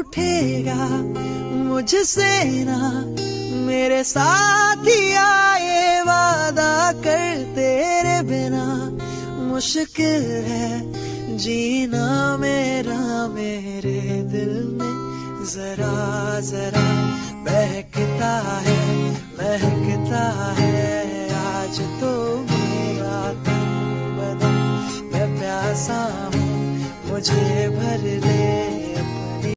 उठेगा मुझसे ना, मेरे साथ ही आए वादा कर, तेरे बिना मुश्किल है जीना मेरा, मेरे दिल में जरा जरा बहकता है, महकता है आज तो मेरा तन बदन, मैं प्यासा हूँ मुझे भर